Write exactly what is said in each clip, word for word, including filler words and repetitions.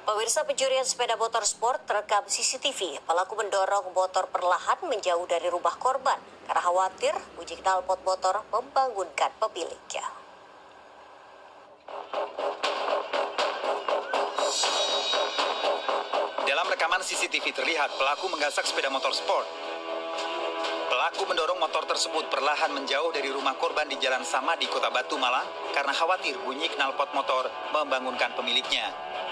Pemirsa, pencurian sepeda motor sport terekam C C T V. Pelaku mendorong motor perlahan menjauh dari rumah korban karena khawatir bunyi knalpot motor membangunkan pemiliknya. Dalam rekaman C C T V terlihat pelaku menggasak sepeda motor sport. Pelaku mendorong motor tersebut perlahan menjauh dari rumah korban di Jalan Samadi, Kota Batu, Malang karena khawatir bunyi knalpot motor membangunkan pemiliknya.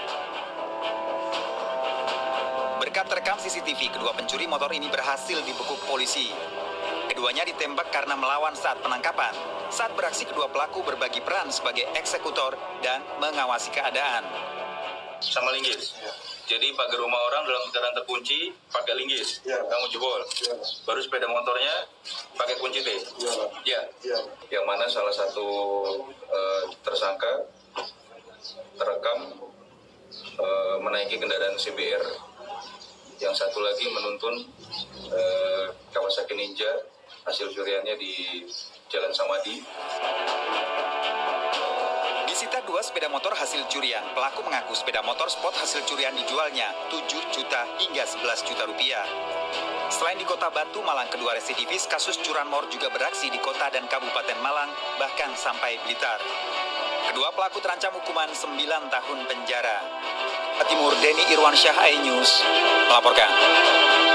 Berkat terekam C C T V, kedua pencuri motor ini berhasil dibekuk polisi. Keduanya ditembak karena melawan saat penangkapan. Saat beraksi, kedua pelaku berbagi peran sebagai eksekutor dan mengawasi keadaan. Sama linggis. Ya. Jadi pagar rumah orang dalam keadaan terkunci pakai linggis. Ya. Kamu jebol. Ya. Baru sepeda motornya pakai kunci T. Ya. Ya. Ya. Yang mana salah satu uh, tersangka terekam uh, menaiki kendaraan C B R. Yang satu lagi menuntun uh, Kawasaki Ninja hasil curiannya di Jalan Samadi. Disita dua sepeda motor hasil curian. Pelaku mengaku sepeda motor sport hasil curian dijualnya tujuh juta hingga sebelas juta rupiah. Selain di Kota Batu, Malang, kedua residivis kasus curanmor juga beraksi di kota dan Kabupaten Malang, bahkan sampai Blitar. Kedua pelaku terancam hukuman sembilan tahun penjara. Timur, Denny Irwansyah, iNews melaporkan.